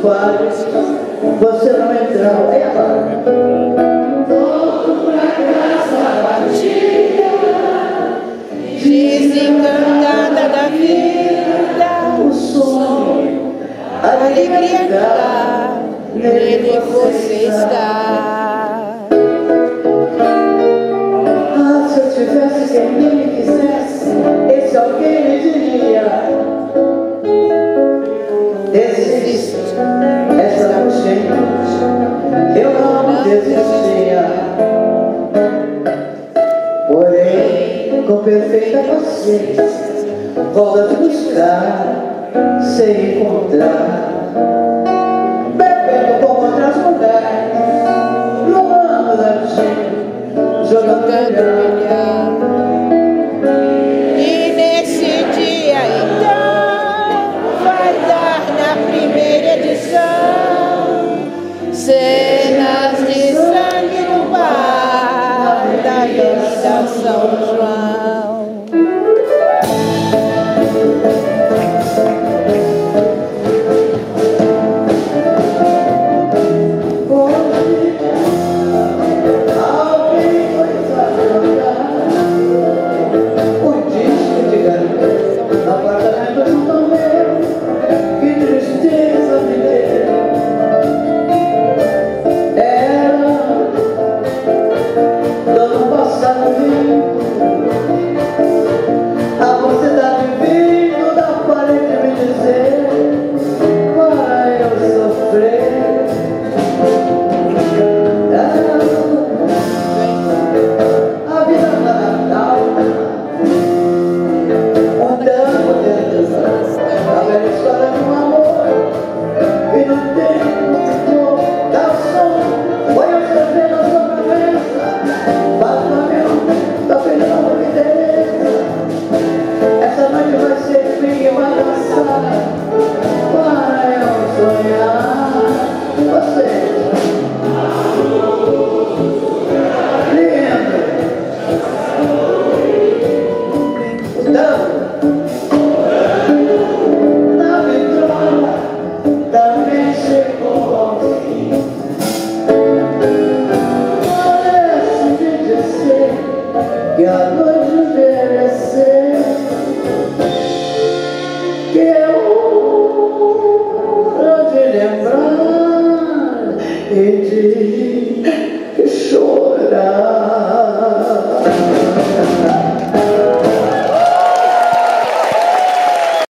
quadros, você não entrou. E agora? Volto pra casa batida, desencantada da vida, o sonho, a alegria está, nele você está. Ah, se eu tivesse quem me quisesse, esse alguém me diria: desiste, essa gente, eu não desistia. Porém, com perfeita paciência, volto a te buscar, sem encontrar, bebendo com outras mulheres, rolando da gente, jogando melhor. E nesse dia então vai dar na primeira edição cenas de sangue no bar da Avenida São João. Que a noite envelhecer, que eu de lembrar e de chorar.